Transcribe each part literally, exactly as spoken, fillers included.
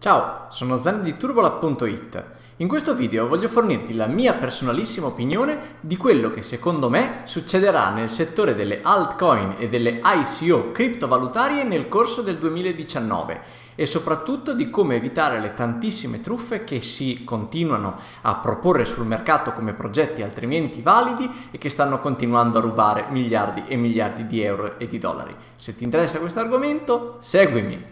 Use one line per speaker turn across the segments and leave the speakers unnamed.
Ciao, sono Zanni di Turbolab punto it. In questo video voglio fornirti la mia personalissima opinione di quello che secondo me succederà nel settore delle altcoin e delle I C O criptovalutarie nel corso del duemiladiciannove e soprattutto di come evitare le tantissime truffe che si continuano a proporre sul mercato come progetti altrimenti validi e che stanno continuando a rubare miliardi e miliardi di euro e di dollari. Se ti interessa questo argomento, seguimi!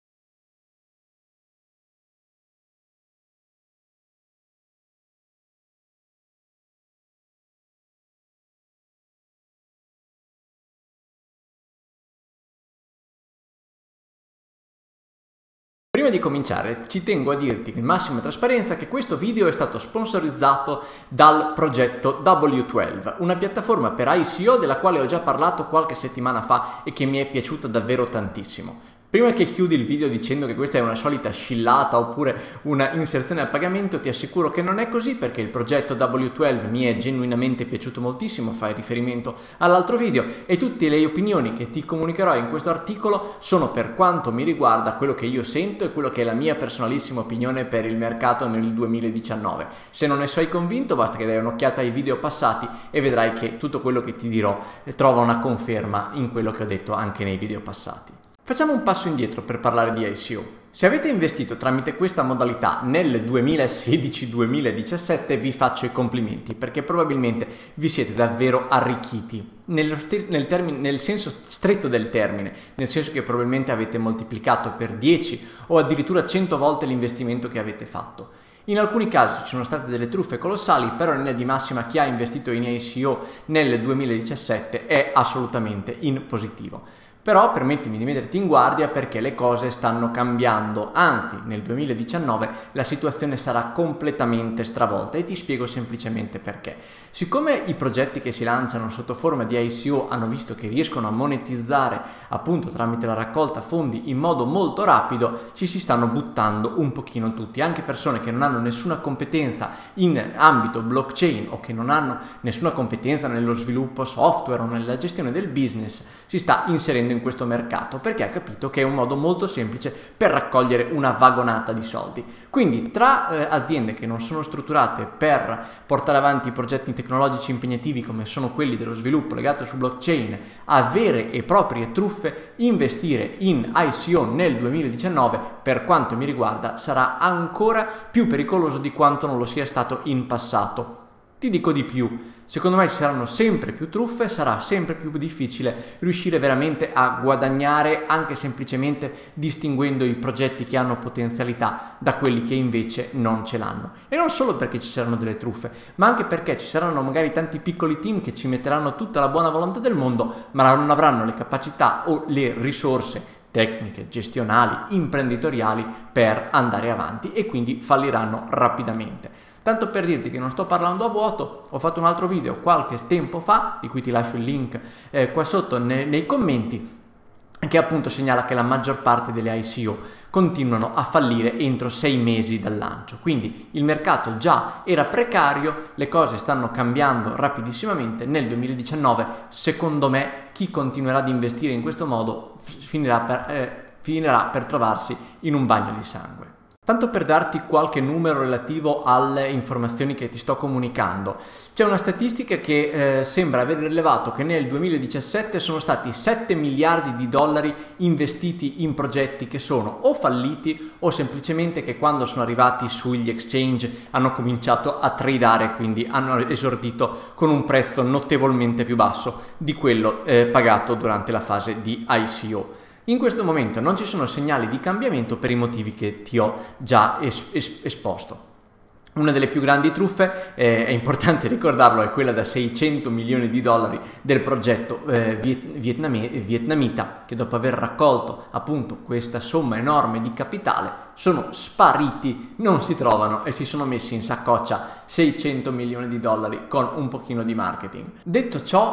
Prima di cominciare ci tengo a dirti in massima trasparenza che questo video è stato sponsorizzato dal progetto W dodici, una piattaforma per I C O della quale ho già parlato qualche settimana fa e che mi è piaciuta davvero tantissimo. Prima che chiudi il video dicendo che questa è una solita scillata oppure una inserzione a pagamento, ti assicuro che non è così, perché il progetto W dodici mi è genuinamente piaciuto moltissimo, fai riferimento all'altro video, e tutte le opinioni che ti comunicherò in questo articolo sono, per quanto mi riguarda, quello che io sento e quello che è la mia personalissima opinione per il mercato nel duemiladiciannove. Se non ne sei convinto basta che dai un'occhiata ai video passati e vedrai che tutto quello che ti dirò trova una conferma in quello che ho detto anche nei video passati. Facciamo un passo indietro per parlare di I C O. Se avete investito tramite questa modalità nel duemilasedici duemiladiciassette vi faccio i complimenti, perché probabilmente vi siete davvero arricchiti nel, nel, termine, nel senso stretto del termine, nel senso che probabilmente avete moltiplicato per dieci o addirittura cento volte l'investimento che avete fatto. In alcuni casi ci sono state delle truffe colossali, però in linea di massima chi ha investito in I C O nel duemiladiciassette è assolutamente in positivo. Però permettimi di metterti in guardia, perché le cose stanno cambiando, anzi nel duemiladiciannove la situazione sarà completamente stravolta e ti spiego semplicemente perché. Siccome i progetti che si lanciano sotto forma di I C O hanno visto che riescono a monetizzare appunto tramite la raccolta fondi in modo molto rapido, ci si stanno buttando un pochino tutti, anche persone che non hanno nessuna competenza in ambito blockchain o che non hanno nessuna competenza nello sviluppo software o nella gestione del business, si sta inserendo in questo mercato perché ha capito che è un modo molto semplice per raccogliere una vagonata di soldi. Quindi tra eh, aziende che non sono strutturate per portare avanti progetti tecnologici impegnativi come sono quelli dello sviluppo legato su blockchain a vere e proprie truffe, investire in I C O nel duemiladiciannove per quanto mi riguarda sarà ancora più pericoloso di quanto non lo sia stato in passato. Ti dico di più, secondo me ci saranno sempre più truffe, sarà sempre più difficile riuscire veramente a guadagnare anche semplicemente distinguendo i progetti che hanno potenzialità da quelli che invece non ce l'hanno. E non solo perché ci saranno delle truffe, ma anche perché ci saranno magari tanti piccoli team che ci metteranno tutta la buona volontà del mondo, ma non avranno le capacità o le risorse tecniche, gestionali, imprenditoriali per andare avanti e quindi falliranno rapidamente. Tanto per dirti che non sto parlando a vuoto, ho fatto un altro video qualche tempo fa, di cui ti lascio il link eh, qua sotto ne, nei commenti, che appunto segnala che la maggior parte delle I C O continuano a fallire entro sei mesi dal lancio. Quindi il mercato già era precario, le cose stanno cambiando rapidissimamente. Nel duemiladiciannove, secondo me, chi continuerà ad investire in questo modo finirà per, eh, finirà per trovarsi in un bagno di sangue. Tanto per darti qualche numero relativo alle informazioni che ti sto comunicando, c'è una statistica che eh, sembra aver rilevato che nel duemiladiciassette sono stati sette miliardi di dollari investiti in progetti che sono o falliti o semplicemente che quando sono arrivati sugli exchange hanno cominciato a tradare, quindi hanno esordito con un prezzo notevolmente più basso di quello eh, pagato durante la fase di I C O. In questo momento non ci sono segnali di cambiamento per i motivi che ti ho già es es esposto. Una delle più grandi truffe, eh, è importante ricordarlo, è quella da seicento milioni di dollari del progetto eh, viet vietnamita, che dopo aver raccolto appunto questa somma enorme di capitale sono spariti, non si trovano e si sono messi in saccoccia seicento milioni di dollari con un pochino di marketing. Detto ciò,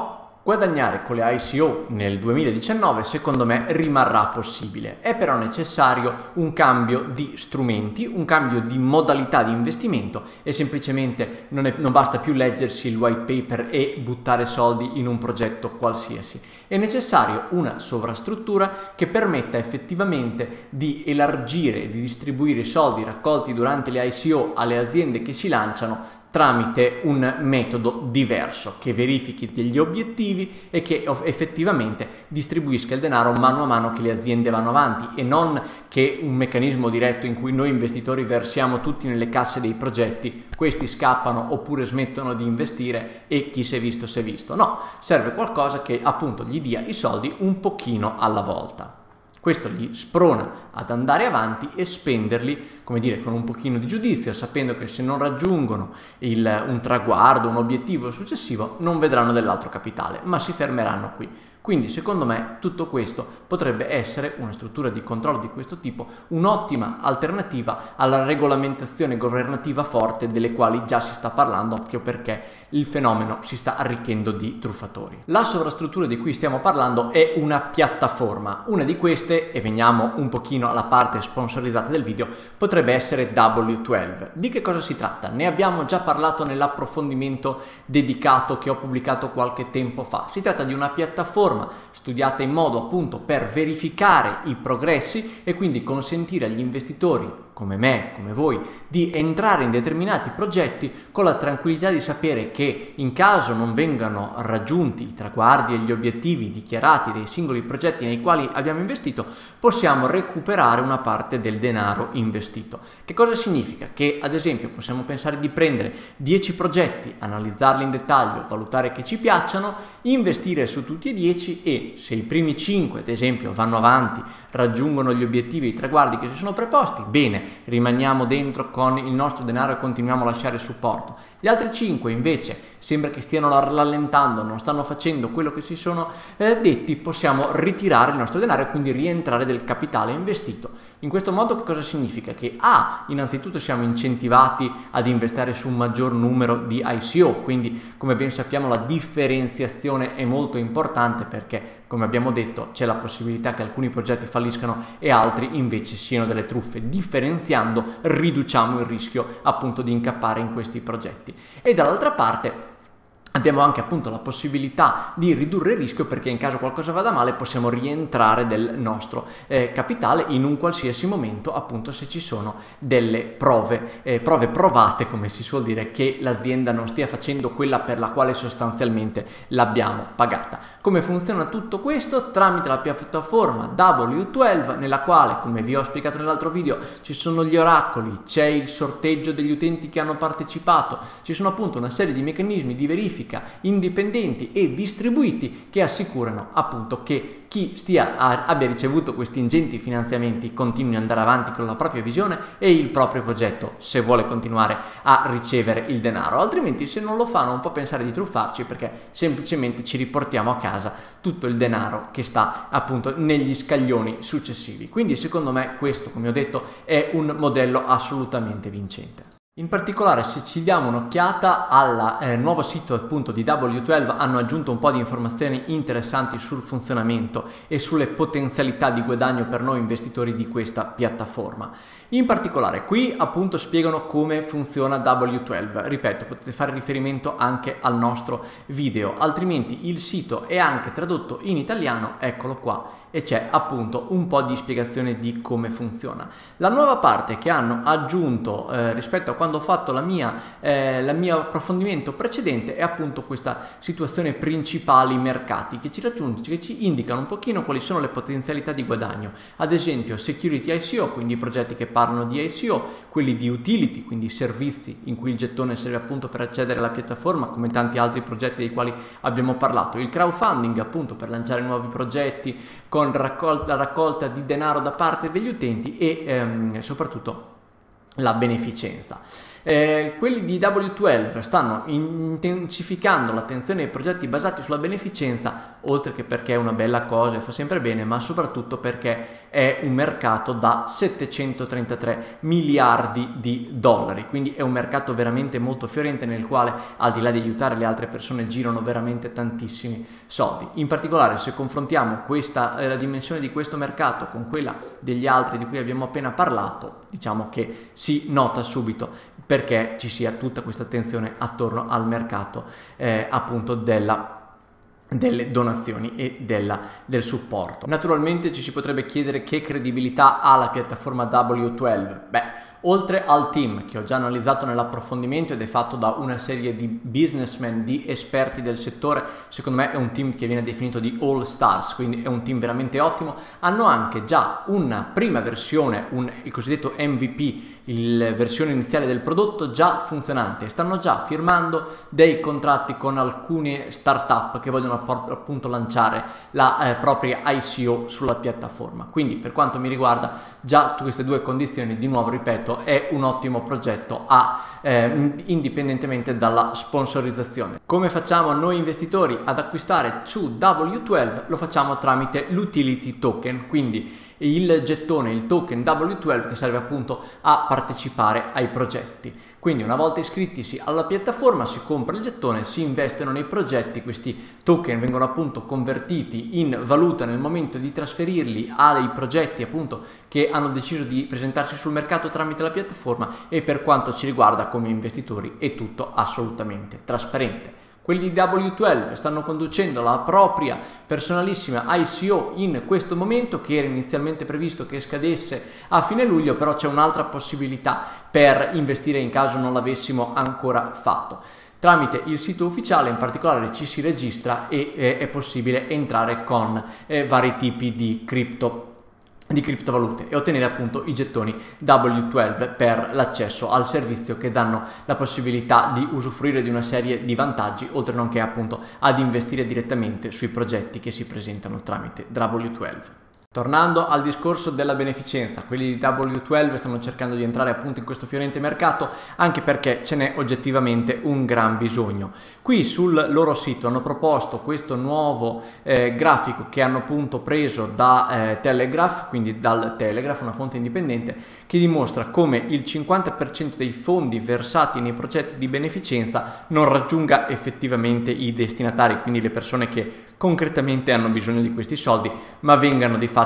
Guadagnare con le I C O nel duemiladiciannove secondo me rimarrà possibile, è però necessario un cambio di strumenti, un cambio di modalità di investimento e semplicemente non, è, non basta più leggersi il white paper e buttare soldi in un progetto qualsiasi. È necessario una sovrastruttura che permetta effettivamente di elargire e di distribuire i soldi raccolti durante le I C O alle aziende che si lanciano tramite un metodo diverso che verifichi degli obiettivi e che effettivamente distribuisca il denaro mano a mano che le aziende vanno avanti e non che un meccanismo diretto in cui noi investitori versiamo tutti nelle casse dei progetti, questi scappano oppure smettono di investire e chi si è visto si è visto. No, serve qualcosa che appunto gli dia i soldi un pochino alla volta. Questo gli sprona ad andare avanti e spenderli, come dire, con un pochino di giudizio, sapendo che se non raggiungono il, un traguardo, un obiettivo successivo, non vedranno dell'altro capitale, ma si fermeranno qui. Quindi secondo me tutto questo potrebbe essere una struttura di controllo di questo tipo, un'ottima alternativa alla regolamentazione governativa forte delle quali già si sta parlando, proprio perché il fenomeno si sta arricchendo di truffatori. La sovrastruttura di cui stiamo parlando è una piattaforma. Una di queste, e veniamo un pochino alla parte sponsorizzata del video, potrebbe essere W dodici. Di che cosa si tratta? Ne abbiamo già parlato nell'approfondimento dedicato che ho pubblicato qualche tempo fa. Si tratta di una piattaforma studiata in modo appunto per verificare i progressi e quindi consentire agli investitori come me, come voi, di entrare in determinati progetti con la tranquillità di sapere che in caso non vengano raggiunti i traguardi e gli obiettivi dichiarati dei singoli progetti nei quali abbiamo investito, possiamo recuperare una parte del denaro investito. Che cosa significa? Che ad esempio possiamo pensare di prendere dieci progetti, analizzarli in dettaglio, valutare che ci piacciono, investire su tutti e dieci e se i primi cinque ad esempio vanno avanti, raggiungono gli obiettivi e i traguardi che si sono preposti, bene, rimaniamo dentro con il nostro denaro e continuiamo a lasciare supporto. Gli altri cinque invece sembra che stiano rallentando, non stanno facendo quello che si sono eh, detti, possiamo ritirare il nostro denaro e quindi rientrare del capitale investito. In questo modo che cosa significa? Che A, innanzitutto siamo incentivati ad investire su un maggior numero di I C O, quindi come ben sappiamo la differenziazione è molto importante perché come abbiamo detto c'è la possibilità che alcuni progetti falliscano e altri invece siano delle truffe. Differenziando riduciamo il rischio appunto di incappare in questi progetti. E dall'altra parte abbiamo anche appunto la possibilità di ridurre il rischio perché in caso qualcosa vada male possiamo rientrare del nostro eh, capitale in un qualsiasi momento, appunto se ci sono delle prove, eh, prove provate, come si suol dire, che l'azienda non stia facendo quella per la quale sostanzialmente l'abbiamo pagata. Come funziona tutto questo? Tramite la piattaforma W dodici, nella quale, come vi ho spiegato nell'altro video, ci sono gli oracoli, c'è il sorteggio degli utenti che hanno partecipato, ci sono appunto una serie di meccanismi di verifica indipendenti e distribuiti che assicurano appunto che chi stia a, abbia ricevuto questi ingenti finanziamenti continui ad andare avanti con la propria visione e il proprio progetto se vuole continuare a ricevere il denaro, altrimenti se non lo fa non può pensare di truffarci perché semplicemente ci riportiamo a casa tutto il denaro che sta appunto negli scaglioni successivi. Quindi secondo me questo, come ho detto, è un modello assolutamente vincente. In particolare, se ci diamo un'occhiata al eh, nuovo sito appunto di W dodici, hanno aggiunto un po' di informazioni interessanti sul funzionamento e sulle potenzialità di guadagno per noi investitori di questa piattaforma. In particolare qui appunto spiegano come funziona W dodici, ripeto, potete fare riferimento anche al nostro video, altrimenti il sito è anche tradotto in italiano, eccolo qua, e c'è appunto un po' di spiegazione di come funziona. La nuova parte che hanno aggiunto eh, rispetto a quando ho fatto la mia, eh, la mia approfondimento precedente è appunto questa situazione principali mercati che ci raggiunge, che ci indicano un pochino quali sono le potenzialità di guadagno. Ad esempio security I C O, quindi i progetti che parlano di I C O, quelli di utility, quindi servizi in cui il gettone serve appunto per accedere alla piattaforma, come tanti altri progetti dei quali abbiamo parlato, il crowdfunding appunto per lanciare nuovi progetti con raccolta, raccolta di denaro da parte degli utenti e ehm, soprattutto la beneficenza. Eh, quelli di W dodici stanno intensificando l'attenzione ai progetti basati sulla beneficenza, oltre che perché è una bella cosa e fa sempre bene, ma soprattutto perché è un mercato da settecentotrentatré miliardi di dollari, quindi è un mercato veramente molto fiorente nel quale, al di là di aiutare le altre persone, girano veramente tantissimi soldi. In particolare, se confrontiamo questa, eh, la dimensione di questo mercato con quella degli altri di cui abbiamo appena parlato, diciamo che si nota subito perché ci sia tutta questa attenzione attorno al mercato eh, appunto della delle donazioni e della, del supporto. Naturalmente ci si potrebbe chiedere che credibilità ha la piattaforma W dodici. Beh, oltre al team che ho già analizzato nell'approfondimento ed è fatto da una serie di businessmen, di esperti del settore, secondo me è un team che viene definito di all stars, quindi è un team veramente ottimo. Hanno anche già una prima versione, un, il cosiddetto M V P, la versione iniziale del prodotto già funzionante, stanno già firmando dei contratti con alcune startup che vogliono appunto lanciare la eh, propria I C O sulla piattaforma. Quindi per quanto mi riguarda già queste due condizioni, di nuovo ripeto, è un ottimo progetto a, eh, indipendentemente dalla sponsorizzazione. Come facciamo noi investitori ad acquistare su W dodici? Lo facciamo tramite l'utility token, quindi il gettone, il token W dodici che serve appunto a partecipare ai progetti. Quindi una volta iscrittisi alla piattaforma si compra il gettone, si investono nei progetti, questi token vengono appunto convertiti in valuta nel momento di trasferirli ai progetti appunto che hanno deciso di presentarsi sul mercato tramite la piattaforma, e per quanto ci riguarda come investitori è tutto assolutamente trasparente. Quelli di W dodici stanno conducendo la propria personalissima I C O in questo momento, che era inizialmente previsto che scadesse a fine luglio, però c'è un'altra possibilità per investire in caso non l'avessimo ancora fatto. Tramite il sito ufficiale in particolare ci si registra e eh, è possibile entrare con eh, vari tipi di cripto di criptovalute e ottenere appunto i gettoni W dodici per l'accesso al servizio, che danno la possibilità di usufruire di una serie di vantaggi, oltre nonché appunto ad investire direttamente sui progetti che si presentano tramite W dodici. Tornando al discorso della beneficenza, quelli di W dodici stanno cercando di entrare appunto in questo fiorente mercato, anche perché ce n'è oggettivamente un gran bisogno. Qui sul loro sito hanno proposto questo nuovo eh, grafico che hanno appunto preso da eh, Telegraph, quindi dal Telegraph, una fonte indipendente, che dimostra come il cinquanta per cento dei fondi versati nei progetti di beneficenza non raggiunga effettivamente i destinatari, quindi le persone che concretamente hanno bisogno di questi soldi, ma vengano di fatto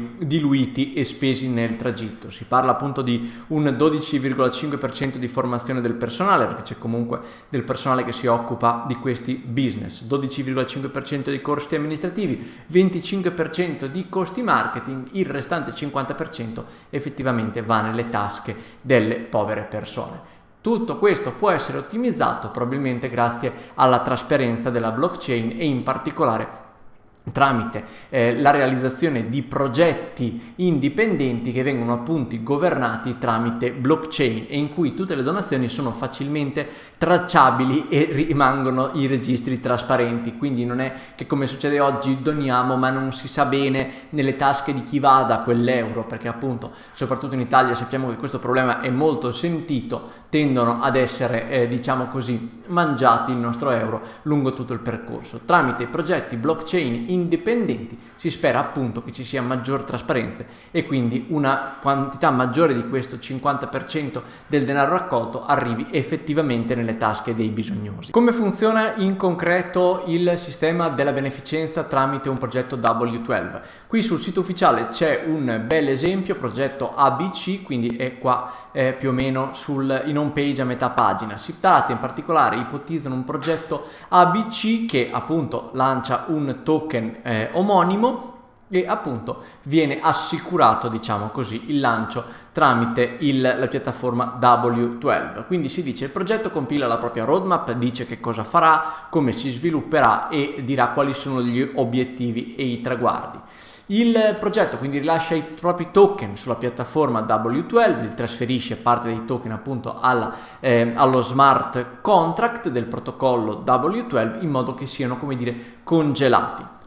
diluiti e spesi nel tragitto. Si parla appunto di un dodici virgola cinque per cento di formazione del personale, perché c'è comunque del personale che si occupa di questi business, dodici virgola cinque per cento di costi amministrativi, venticinque per cento di costi marketing, il restante cinquanta per cento effettivamente va nelle tasche delle povere persone. Tutto questo può essere ottimizzato probabilmente grazie alla trasparenza della blockchain e in particolare tramite eh, la realizzazione di progetti indipendenti che vengono appunto governati tramite blockchain e in cui tutte le donazioni sono facilmente tracciabili e rimangono i registri trasparenti. Quindi non è che, come succede oggi, doniamo ma non si sa bene nelle tasche di chi vada quell'euro, perché appunto soprattutto in Italia sappiamo che questo problema è molto sentito, tendono ad essere eh, diciamo così mangiati il nostro euro lungo tutto il percorso. Tramite progetti blockchain indipendenti si spera appunto che ci sia maggior trasparenza e quindi una quantità maggiore di questo cinquanta per cento del denaro raccolto arrivi effettivamente nelle tasche dei bisognosi. Come funziona in concreto il sistema della beneficenza tramite un progetto W dodici? Qui sul sito ufficiale c'è un bel esempio, progetto A B C, quindi è qua eh, più o meno sul, in home page a metà pagina. Si tratta in particolare, ipotizzano un progetto A B C che appunto lancia un token Eh, omonimo e appunto viene assicurato, diciamo così, il lancio tramite il, la piattaforma W dodici. Quindi si dice: il progetto compila la propria roadmap, dice che cosa farà, come si svilupperà e dirà quali sono gli obiettivi e i traguardi. Il progetto quindi rilascia i propri token sulla piattaforma W dodici, trasferisce parte dei token appunto alla, eh, allo smart contract del protocollo W dodici in modo che siano, come dire, congelati.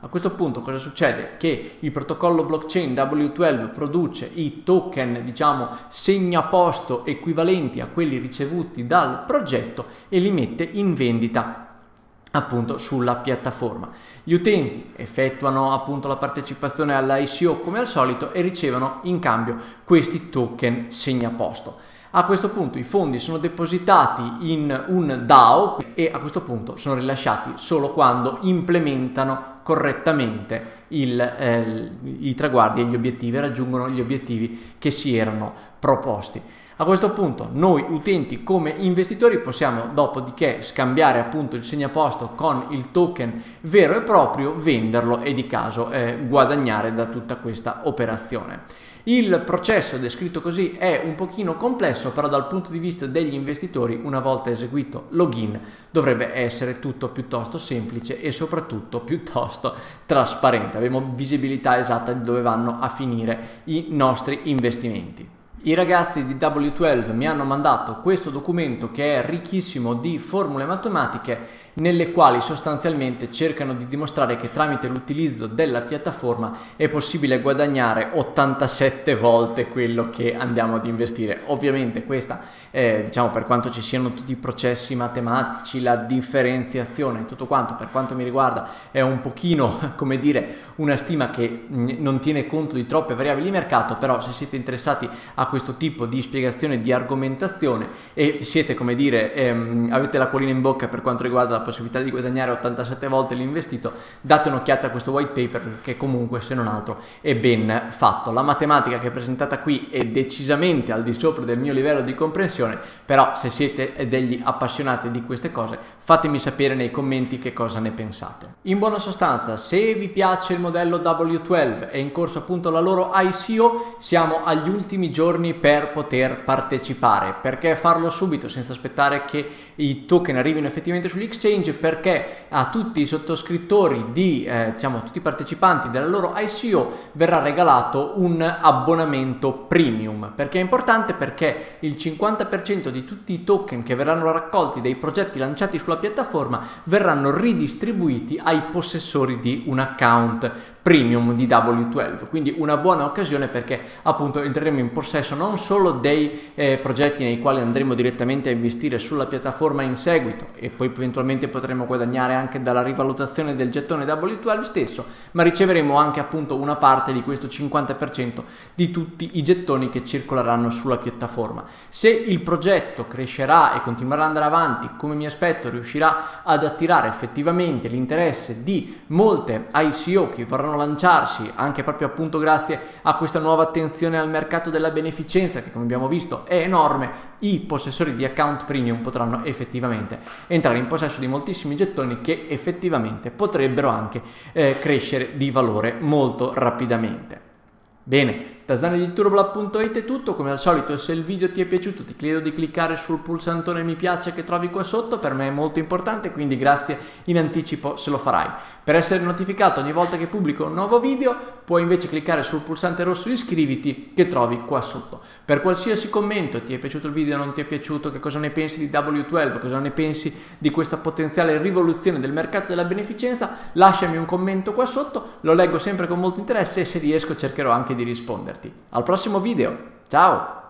A questo punto cosa succede? Che il protocollo blockchain W dodici produce i token, diciamo, segnaposto equivalenti a quelli ricevuti dal progetto e li mette in vendita appunto sulla piattaforma. Gli utenti effettuano appunto la partecipazione all'I C O come al solito e ricevono in cambio questi token segnaposto. A questo punto i fondi sono depositati in un D A O e a questo punto sono rilasciati solo quando implementano correttamente il, eh, i traguardi e gli obiettivi, raggiungono gli obiettivi che si erano proposti. A questo punto noi utenti come investitori possiamo dopodiché scambiare appunto il segnaposto con il token vero e proprio, venderlo e di caso eh, guadagnare da tutta questa operazione. Il processo descritto così è un pochino complesso, però dal punto di vista degli investitori, una volta eseguito login, dovrebbe essere tutto piuttosto semplice e soprattutto piuttosto trasparente. Abbiamo visibilità esatta di dove vanno a finire i nostri investimenti. I ragazzi di W dodici mi hanno mandato questo documento che è ricchissimo di formule matematiche nelle quali sostanzialmente cercano di dimostrare che tramite l'utilizzo della piattaforma è possibile guadagnare ottantasette volte quello che andiamo ad investire. Ovviamente questa, eh, diciamo, per quanto ci siano tutti i processi matematici, la differenziazione, tutto quanto, per quanto mi riguarda è un pochino, come dire, una stima che non tiene conto di troppe variabili di mercato, però se siete interessati a questo tipo di spiegazione, di argomentazione e siete, come dire, ehm, avete l'acquolina in bocca per quanto riguarda la possibilità di guadagnare ottantasette volte l'investito, date un'occhiata a questo white paper che comunque, se non altro, è ben fatto. La matematica che è presentata qui è decisamente al di sopra del mio livello di comprensione, però se siete degli appassionati di queste cose fatemi sapere nei commenti che cosa ne pensate. In buona sostanza, se vi piace il modello W dodici e in corso appunto la loro I C O, siamo agli ultimi giorni per poter partecipare. Perché farlo subito senza aspettare che i token arrivino effettivamente sull'exchange? Perché a tutti i sottoscrittori di eh, diciamo tutti i partecipanti della loro I C O verrà regalato un abbonamento premium. Perché è importante? Perché il cinquanta per cento di tutti i token che verranno raccolti dai progetti lanciati sulla piattaforma verranno ridistribuiti ai possessori di un account premium di W dodici, quindi una buona occasione perché appunto entreremo in possesso non solo dei eh, progetti nei quali andremo direttamente a investire sulla piattaforma in seguito e poi eventualmente potremo guadagnare anche dalla rivalutazione del gettone W dodici stesso, ma riceveremo anche appunto una parte di questo cinquanta per cento di tutti i gettoni che circoleranno sulla piattaforma. Se il progetto crescerà e continuerà ad andare avanti come mi aspetto, riuscirà ad attirare effettivamente l'interesse di molte I C O che vorranno lanciarsi anche proprio appunto grazie a questa nuova attenzione al mercato della beneficenza che, come abbiamo visto, è enorme, i possessori di account premium potranno effettivamente entrare in possesso di moltissimi gettoni che effettivamente potrebbero anche eh, crescere di valore molto rapidamente. Bene, da Zani di Turboblog punto it è tutto. Come al solito, se il video ti è piaciuto ti chiedo di cliccare sul pulsantone mi piace che trovi qua sotto, per me è molto importante, quindi grazie in anticipo se lo farai. Per essere notificato ogni volta che pubblico un nuovo video puoi invece cliccare sul pulsante rosso iscriviti che trovi qua sotto. Per qualsiasi commento, ti è piaciuto il video, non ti è piaciuto, che cosa ne pensi di W dodici, cosa ne pensi di questa potenziale rivoluzione del mercato della beneficenza, lasciami un commento qua sotto, lo leggo sempre con molto interesse e se riesco cercherò anche di risponderti. Al prossimo video, ciao!